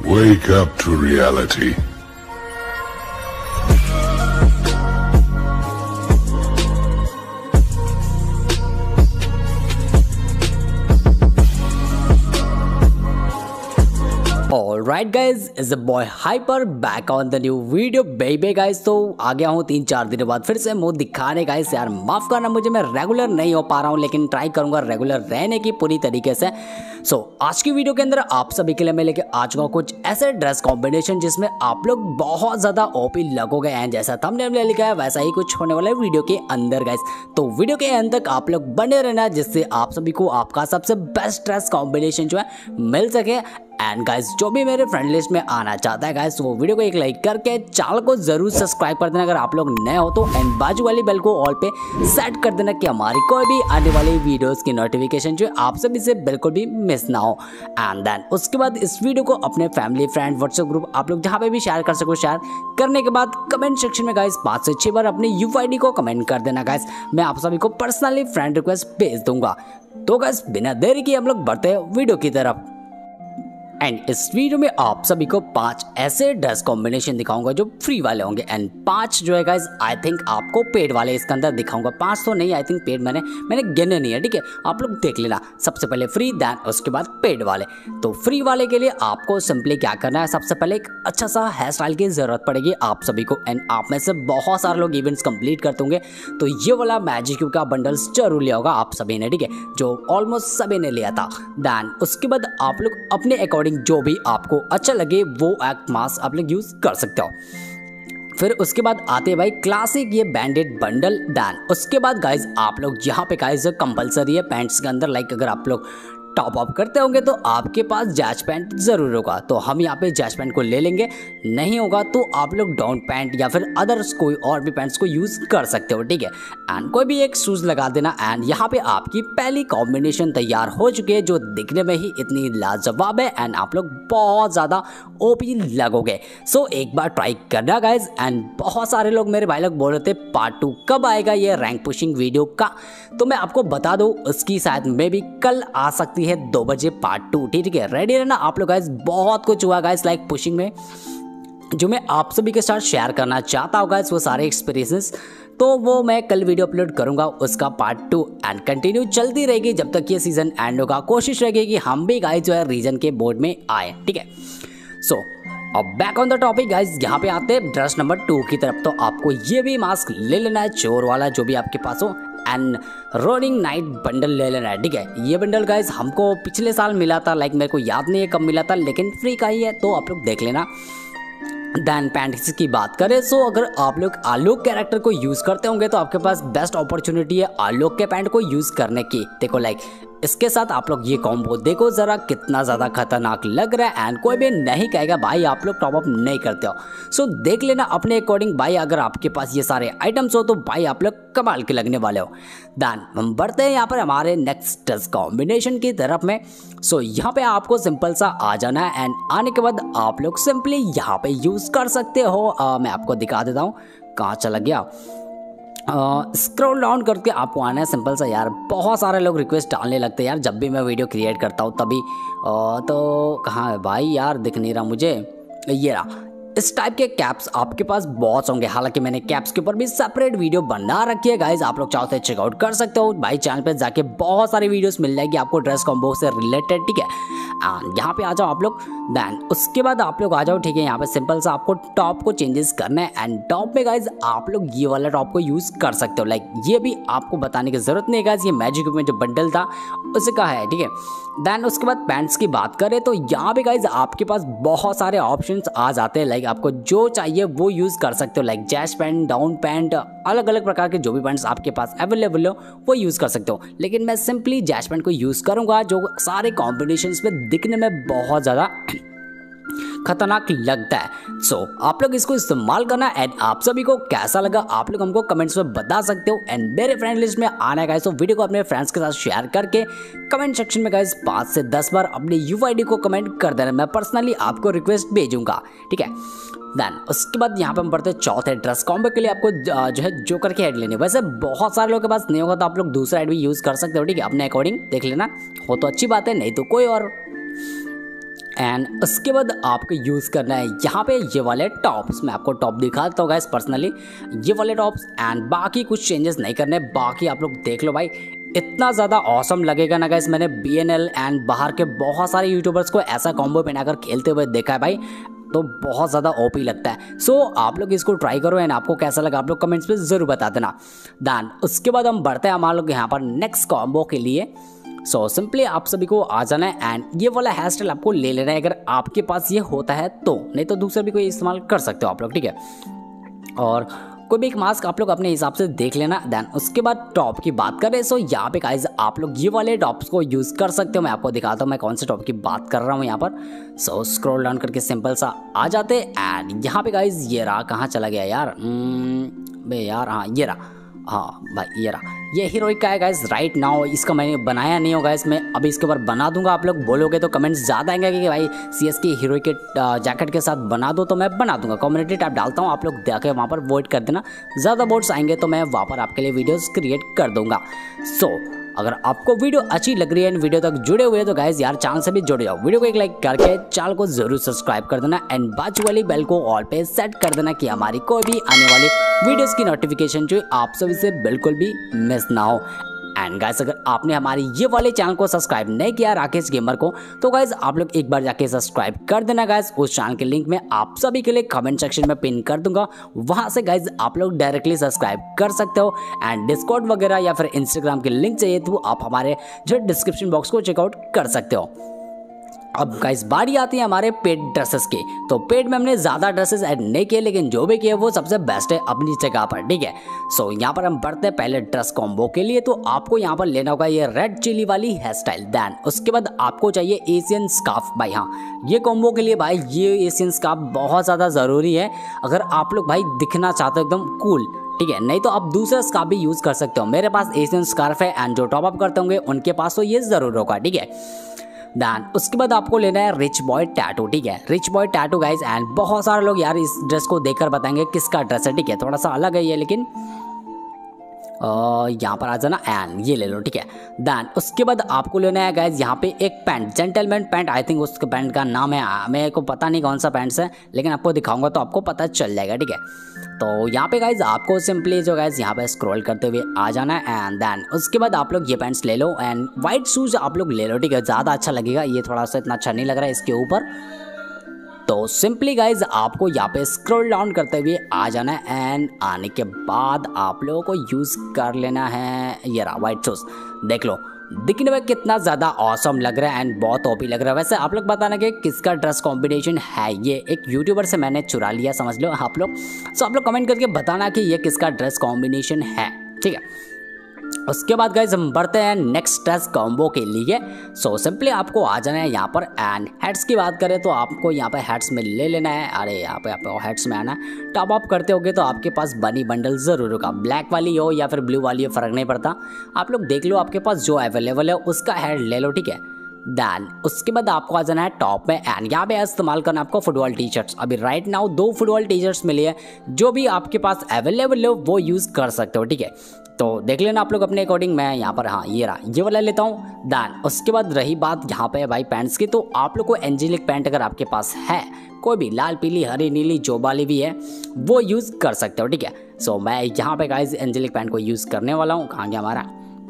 Wake up to reality. Alright guys, is a boy Hyper back on the new video baby guys। तो आ गया हूँ 3-4 दिनों बाद फिर से मुंह दिखाने गाइस। यार माफ करना मुझे, मैं रेगुलर नहीं हो पा रहा हूँ, लेकिन ट्राई करूंगा रेगुलर रहने की पूरी तरीके से। आज की वीडियो के अंदर आप सभी के लिए मैं लेके आ चुका हूँ कुछ ऐसे ड्रेस कॉम्बिनेशन जिसमें आप लोग बहुत ज्यादा ओपी लगोगे एंड जैसा थंबनेल में लिखा है वैसा ही कुछ होने वाला है वीडियो के अंदर गाइस। तो वीडियो के अंत तक आप लोग बने रहना जिससे आप सभी को आपका सबसे बेस्ट ड्रेस कॉम्बिनेशन जो है मिल सके। एंड गाइस जो भी मेरे फ्रेंड लिस्ट में आना चाहता है गाइस वो वीडियो को एक लाइक करके चैनल को जरूर सब्सक्राइब कर देना अगर आप लोग नए हो तो, एंड बाजू वाली बेल को ऑल पे सेट कर देना कि हमारी कोई भी आने वाली वीडियोस की नोटिफिकेशन जो आप सभी से बिल्कुल भी मिस ना हो। एंड देन उसके बाद इस वीडियो को अपने फैमिली फ्रेंड व्हाट्सएप ग्रुप आप लोग जहाँ पे भी शेयर कर सको शेयर करने के बाद कमेंट सेक्शन में गाइस 5 से 6 बार अपनी यूआईडी को कमेंट कर देना गाइस। मैं आप सभी को पर्सनली फ्रेंड रिक्वेस्ट भेज दूंगा। तो गाइस बिना देरी के हम लोग बढ़ते हैं वीडियो की तरफ। एंड इस वीडियो में आप सभी को 5 ऐसे ड्रेस कॉम्बिनेशन दिखाऊंगा जो फ्री वाले होंगे एंड 5 जो है गाइस आई थिंक आपको पेड वाले इसके अंदर दिखाऊंगा। 5 तो नहीं, आई थिंक पेड मैंने गिने नहीं है, ठीक है, आप लोग देख लेना। सबसे पहले फ्री देन उसके बाद पेड वाले। तो फ्री वाले के लिए आपको सिंपली क्या करना है, सबसे पहले एक अच्छा सा हेयर स्टाइल की जरूरत पड़ेगी आप सभी को। एंड आप में से बहुत सारे लोग इवेंट्स कंप्लीट करते होंगे तो ये वाला मैजिक क्यूब का बंडल्स जरूर लिया होगा आप सभी ने, ठीक है, जो ऑलमोस्ट सभी ने लिया था। देन उसके बाद आप लोग अपने अकॉर्डिंग जो भी आपको अच्छा लगे वो एक मास्क आप लोग यूज कर सकते हो। फिर उसके बाद आते हैं भाई क्लासिक ये बैंडेड बंडल। देन उसके बाद गाइज आप लोग यहाँ पे गाइज कंपलसरी है पैंट्स के अंदर, लाइक अगर आप लोग टॉप अप करते होंगे तो आपके पास जैज पैंट जरूर होगा तो हम यहाँ पे जैज पैंट को ले लेंगे, नहीं होगा तो आप लोग डाउन पैंट या फिर अदर्स कोई और भी पैंट्स को यूज कर सकते हो, ठीक है। एंड कोई भी एक शूज लगा देना। एंड यहाँ पे आपकी पहली कॉम्बिनेशन तैयार हो चुकी है जो दिखने में ही इतनी लाजवाब है एंड आप लोग बहुत ज्यादा ओपी लगोगे। सो एक बार ट्राई करना गाइज। एंड बहुत सारे लोग मेरे भाई लोग बोल रहे थे पार्ट 2 कब आएगा ये रैंक पुशिंग वीडियो का, तो मैं आपको बता दूं उसकी शायद मे भी कल आ सकती है 2 बजे पार्ट 2, ठीक है। रेडी रहना आप लोग गाइस। बहुत कुछ हुआ गाइस लाइक पुशिंग में जो मैं आप सभी के साथ शेयर करना चाहता हूँ गाइस, वो सारे एक्सपीरियंसेस तो वो मैं कल वीडियो अपलोड करूंगा उसका पार्ट 2 एंड कंटिन्यू चलती रहेगी जब तक ये सीजन एंड होगा। कोशिश रहेगी कि हम भी गाइस जो है रीजन के बोर्ड में आए, ठीक है। सो अब back on the topic guys, यहाँ पे आते हैं ड्रेस नंबर 2 की तरफ। तो आपको ये भी मास्क ले लेना है चोर वाला जो भी आपके पास हो एंड रोलिंग नाइट बंडल ले लेना है, ठीक है। ये बंडल गाइस हमको पिछले साल मिला था, लाइक मेरे को याद नहीं है कब मिला था लेकिन फ्री का ही है तो आप लोग देख लेना। देन पैंट्स की बात करें सो अगर आप लोग आलोक कैरेक्टर को यूज करते होंगे तो आपके पास बेस्ट अपॉर्चुनिटी है आलोक के पैंट को यूज करने की। देखो लाइक इसके साथ आप लोग ये कॉम्बो देखो जरा कितना ज्यादा खतरनाक लग रहा है एंड कोई भी नहीं कहेगा भाई आप लोग टॉप अप नहीं करते हो। सो देख लेना अपने अकॉर्डिंग भाई, अगर आपके पास ये सारे आइटम्स हो तो भाई आप लोग कमाल के लगने वाले हो। देन हम बढ़ते हैं यहाँ पर हमारे नेक्स्ट ड्रेस कॉम्बिनेशन की तरफ में। सो यहाँ पे आपको सिंपल सा आ जाना है एंड आने के बाद आप लोग सिंपली यहाँ पे यूज कर सकते हो। मैं आपको दिखा देता हूँ कहाँ चला गया। स्क्रॉल डाउन करके आपको आना है सिंपल सा। यार बहुत सारे लोग रिक्वेस्ट डालने लगते हैं यार जब भी मैं वीडियो क्रिएट करता हूँ तभी। तो कहाँ है भाई, यार दिख नहीं रहा मुझे। ये रहा। इस टाइप के कैप्स आपके पास बहुत होंगे, हालांकि मैंने कैप्स के ऊपर भी सेपरेट वीडियो बना रखी है गाइज, आप लोग चाहो तो चेकआउट कर सकते हो भाई। चैनल पे जाके बहुत सारी वीडियोस मिल जाएगी आपको ड्रेस कॉम्बो से रिलेटेड, ठीक है। यहाँ पे आ जाओ आप लोग। देन उसके बाद आप लोग आ जाओ, ठीक है। यहाँ पे सिंपल सा आपको टॉप को चेंजेस करना है एंड टॉप में गाइज आप लोग ये वाला टॉप को यूज कर सकते हो। लाइक ये भी आपको बताने की जरूरत नहीं है गाइज, ये मैजिक में जो बंडल था उसका है, ठीक है। देन उसके बाद पैंट्स की बात करें तो यहाँ पे गाइज आपके पास बहुत सारे ऑप्शंस आ जाते हैं। लाइक आपको जो चाहिए वो यूज कर सकते हो, लाइक जैश पैंट, डाउन पैंट, अलग अलग प्रकार के जो भी पैंट्स आपके पास अवेलेबल हो वो यूज कर सकते हो। लेकिन मैं सिंपली जैश पैंट को यूज करूंगा जो सारे कॉम्बिनेशंस में दिखने में बहुत ज्यादा खतरनाक लगता है। सो आप लोग इसको इस्तेमाल करना एंड आप सभी को कैसा लगा आप लोग हमको कमेंट्स में बता सकते हो। एंड मेरे फ्रेंड लिस्ट में आना है गाइस तो वीडियो को अपने फ्रेंड्स के साथ शेयर करके कमेंट सेक्शन में गाइस 5 से 10 बार अपनी यूआईडी को कमेंट कर देना, मैं पर्सनली आपको रिक्वेस्ट भेजूंगा, ठीक है। देन उसके बाद यहाँ पे हम बढ़ते हैं चौथे ड्रेस कॉम्बो के लिए आपको जो है जोकर की हेड लेनी। वैसे बहुत सारे लोगों के पास नहीं होगा तो आप लोग दूसरा हेड भी यूज कर सकते हो, ठीक है, अपने अकॉर्डिंग देख लेना, हो तो अच्छी बात है, नहीं तो कोई और। एंड उसके बाद आपको यूज़ करना है यहाँ पे ये वाले टॉप्स। मैं आपको टॉप दिखा देता हूँ गाइस पर्सनली, ये वाले टॉप्स। एंड बाकी कुछ चेंजेस नहीं करने, बाकी आप लोग देख लो भाई, इतना ज़्यादा ऑसम लगेगा ना गाइस। मैंने BNL एंड बाहर के बहुत सारे यूट्यूबर्स को ऐसा कॉम्बो पहनाकर खेलते हुए देखा है भाई, तो बहुत ज़्यादा OP लगता है। सो आप लोग इसको ट्राई करो एंड आपको कैसा लगा आप लोग कमेंट्स में ज़रूर बता देना। दैन उसके बाद हम बढ़ते हैं हमारे लोग यहाँ पर नेक्स्ट कॉम्बो के लिए। सो सिंपली आप सभी को आ जाना है एंड ये वाला हेयर स्टाइल आपको ले लेना है अगर आपके पास ये होता है तो, नहीं तो दूसरा भी कोई इस्तेमाल कर सकते हो आप लोग, ठीक है। और कोई भी एक मास्क आप लोग अपने हिसाब से देख लेना। देन उसके बाद टॉप की बात करें, सो यहाँ पे गाइस आप लोग ये वाले टॉप्स को यूज़ कर सकते हो। मैं आपको दिखाता हूँ मैं कौन से टॉप की बात कर रहा हूँ यहाँ पर। सो स्क्रॉल डाउन करके सिंपल सा आ जाते एंड यहाँ पे गाइस ये रहा, कहाँ चला गया यार बे यार, हाँ ये रहा, हाँ भाई ये रहा, ये हीरोइक का है गाइस राइट नाउ। इसका मैंने बनाया नहीं होगा, इसमें अभी इसके ऊपर बना दूंगा। आप लोग बोलोगे तो कमेंट्स ज़्यादा आएंगे कि भाई CS की हीरोइक के जैकेट के साथ बना दो, तो मैं बना दूंगा। कम्युनिटी टैब डालता हूँ, आप लोग जाके वहाँ पर वोट कर देना। ज़्यादा वोट्स आएंगे तो मैं वहाँ पर आपके लिए वीडियोज़ क्रिएट कर दूंगा। सो अगर आपको वीडियो अच्छी लग रही है एंड वीडियो तक जुड़े हुए हैं तो गाइस यार चैनल से भी जुड़ जाओ। वीडियो को एक लाइक करके चैनल को जरूर सब्सक्राइब कर देना एंड बाजू वाली बेल को ऑल पे सेट कर देना कि हमारी कोई भी आने वाली वीडियोस की नोटिफिकेशन जो आप सभी से बिल्कुल भी मिस ना हो। एंड गाइस अगर आपने हमारे ये वाले चैनल को सब्सक्राइब नहीं किया राकेश गेमर को, तो गाइस आप लोग एक बार जाके सब्सक्राइब कर देना गाइस। उस चैनल के लिंक में आप सभी के लिए कमेंट सेक्शन में पिन कर दूंगा, वहां से गाइस आप लोग डायरेक्टली सब्सक्राइब कर सकते हो। एंड डिस्कॉर्ड वगैरह या फिर इंस्टाग्राम के लिंक चाहिए तो आप हमारे जो डिस्क्रिप्शन बॉक्स को चेकआउट कर सकते हो। अब गाइस बारी आती है हमारे पेड ड्रेसेस की। तो पेड में हमने ज़्यादा ड्रेसेस ऐड नहीं किए, लेकिन जो भी किए वो सबसे बेस्ट है अपनी जगह पर, ठीक है। सो यहाँ पर हम बढ़ते हैं पहले ड्रेस कॉम्बो के लिए। तो आपको यहाँ पर लेना होगा ये रेड चिली वाली हेयर स्टाइल। दैन उसके बाद आपको चाहिए एशियन स्कार्फ भाई। हाँ ये कॉम्बो के लिए भाई ये एशियन स्कार्फ बहुत ज़्यादा ज़रूरी है अगर आप लोग भाई दिखना चाहते हो एकदम कूल, ठीक है। नहीं तो आप दूसरा स्कार्फ भी यूज़ कर सकते हो। मेरे पास एशियन स्कार्फ है एंड जो टॉप अप करते होंगे उनके पास तो ये ज़रूर होगा, ठीक है। दैन उसके बाद आपको लेना है रिच बॉय टैटू, ठीक है। Rich boy tattoo guys and बहुत सारे लोग यार इस ड्रेस को देखकर बताएंगे किसका ड्रेस है, ठीक है। थोड़ा सा अलग है ये, लेकिन यहाँ पर आ जाना एंड ये ले लो, ठीक है। दैन उसके बाद आपको लेना है गाइज यहाँ पे एक pant, gentleman pant, I think उस पैंट का नाम है, मेरे को पता नहीं कौन सा पैंट्स है, लेकिन आपको दिखाऊंगा तो आपको पता चल जाएगा, ठीक है। तो यहाँ पे गाइज आपको सिंपली जो गाइज यहाँ पे स्क्रॉल करते हुए आ जाना है एंड देन उसके बाद आप लोग ये पैंट्स ले लो एंड वाइट शूज़ आप लोग ले लो, ठीक है। ज़्यादा अच्छा लगेगा, ये थोड़ा सा इतना अच्छा नहीं लग रहा है इसके ऊपर। तो सिंपली गाइज आपको यहाँ पे स्क्रॉल डाउन करते हुए आ जाना है एंड आने के बाद आप लोगों को यूज़ कर लेना है ये रहा वाइट शूज़। देख लो दिखने में कितना ज़्यादा ऑसम लग रहा है एंड बहुत OP लग रहा है। वैसे आप लोग बताना कि किसका ड्रेस कॉम्बिनेशन है, ये एक यूट्यूबर से मैंने चुरा लिया समझ लो आप लोग। सो आप लोग कमेंट करके बताना कि ये किसका ड्रेस कॉम्बिनेशन है, ठीक है। उसके बाद गाइज हम बढ़ते हैं नेक्स्ट ड्रेस कॉम्बो के लिए। सो सिंपली आपको आ जाना है यहाँ पर एंड हेड्स की बात करें तो आपको यहाँ पर हेड्स में ले लेना है। अरे यहाँ पे आपको हेड्स में आना है। टॉप अप करते होगे तो आपके पास बनी बंडल ज़रूर होगा, ब्लैक वाली हो या फिर ब्लू वाली हो फ़र्क नहीं पड़ता। आप लोग देख लो आपके पास जो अवेलेबल है उसका हेड ले लो, ठीक है। दैन उसके बाद आपको आ जाना है टॉप में एंड यहाँ पे इस्तेमाल करना आपको फुटबॉल टी शर्ट्स। अभी right now 2 football T shirts मिली है, जो भी आपके पास अवेलेबल हो वो यूज़ कर सकते हो, ठीक है। तो देख लेना आप लोग अपने अकॉर्डिंग। मैं यहाँ पर हाँ ये रहा ये वाला लेता हूँ। दैन उसके बाद रही बात यहाँ पे भाई पैंट्स की, तो आप लोग को एंजेलिक पैंट अगर आपके पास है कोई भी, लाल पीली हरी नीली जो वाली भी है वो यूज़ कर सकते हो, ठीक है। सो मैं यहाँ पे गाइस एंजेलिक पैंट को यूज़ करने वाला हूँ। कहाँ गया हमारा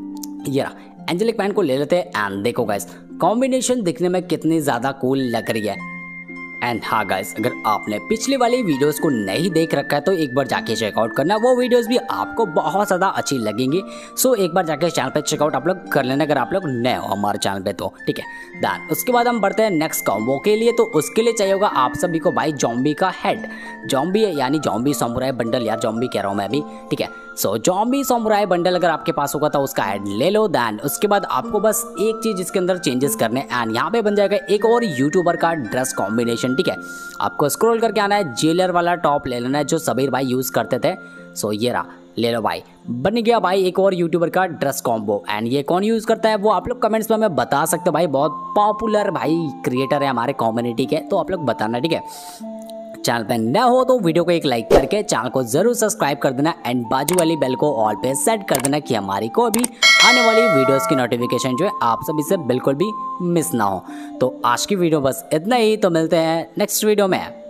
ये रहा, एंजेलिक पैंट को ले लेते हैं एंड देखो गाइस कॉम्बिनेशन दिखने में कितनी ज़्यादा कूल लग रही है। एंड हाँ गाइस अगर आपने पिछली वाली वीडियोस को नहीं देख रखा है तो एक बार जाके चेकआउट करना, वो वीडियोस भी आपको बहुत ज़्यादा अच्छी लगेंगी। सो एक बार जाके चैनल पे चेकआउट आप लोग कर लेना अगर आप लोग नए हो हमारे चैनल पे तो, ठीक है। दैन उसके बाद हम बढ़ते हैं नेक्स्ट कॉम्बो के लिए। तो उसके लिए चाहिए होगा आप सभी को भाई जॉम्बी का हेड, जॉम्बी यानी जॉम्बी समुराई बंडल, यार जॉम्बी कह रहा हूँ मैं अभी, ठीक है। सो जॉम्बी समुराई बंडल अगर आपके पास होगा तो उसका हेड ले लो। दैन उसके बाद आपको बस एक चीज़ इसके अंदर चेंजेस करने एंड यहाँ पे बन जाएगा एक और यूट्यूबर का ड्रेस कॉम्बिनेशन, ठीक है। आपको स्क्रॉल करके आना है, जेलर वाला टॉप ले लेना है जो सबीर भाई यूज़ करते थे। सो ये रहा ले लो भाई, बन गया भाई एक और यूट्यूबर का ड्रेस कॉम्बो। एंड ये कौन यूज़ करता है वो आप लोग कमेंट्स में हमें बता सकते हो भाई, बहुत पॉपुलर भाई क्रिएटर है हमारे कम्युनिटी के, तो आप लोग बताना, ठीक है। चैनल पे नया हो तो वीडियो को एक लाइक करके चैनल को जरूर सब्सक्राइब कर देना एंड बाजू वाली बेल को ऑल पे सेट कर देना कि हमारी कोई भी आने वाली वीडियोस की नोटिफिकेशन जो है आप सभी से बिल्कुल भी मिस ना हो। तो आज की वीडियो बस इतना ही, तो मिलते हैं नेक्स्ट वीडियो में।